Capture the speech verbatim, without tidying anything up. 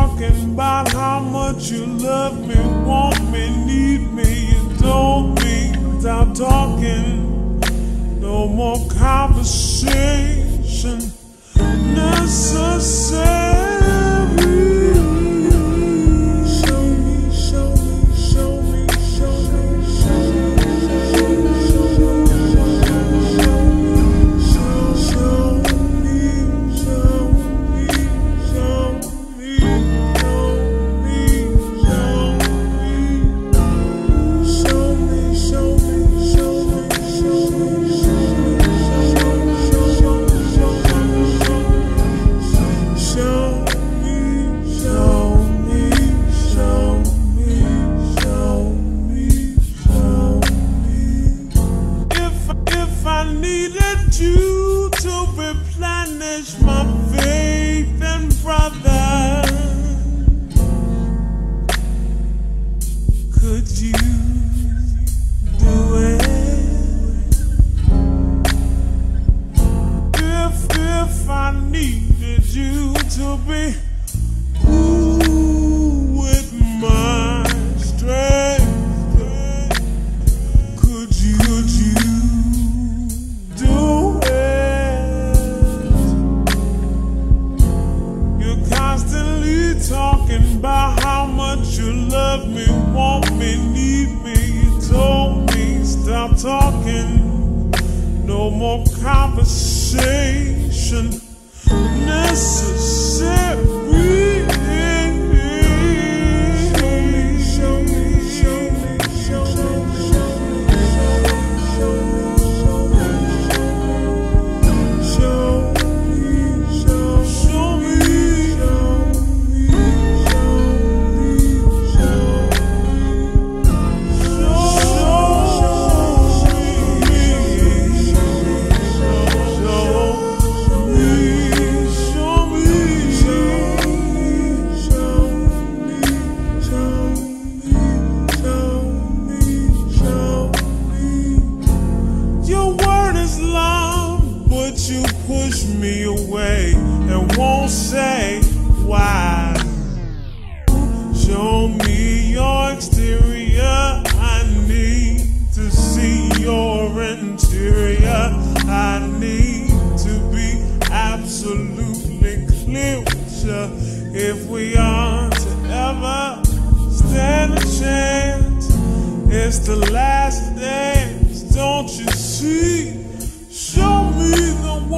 talking about how much you love me, want me, need me. You told me stop talking, no more conversation necessary. Show me, show me, show me, show me, show me, you to replenish my faith and brother. Could you do it? If, if I needed you to be ooh, with my strength, could you, could you talking about how much you love me, want me, need me. You told me stop talking, no more conversation necessary. Show me, show me, show me, show me, show me, show me, show me, show me. You push me away and won't say why. Show me your exterior, I need to see your interior. I need to be absolutely clear with you. If we are to ever stand a chance, it's the last dance, don't you see? Show me the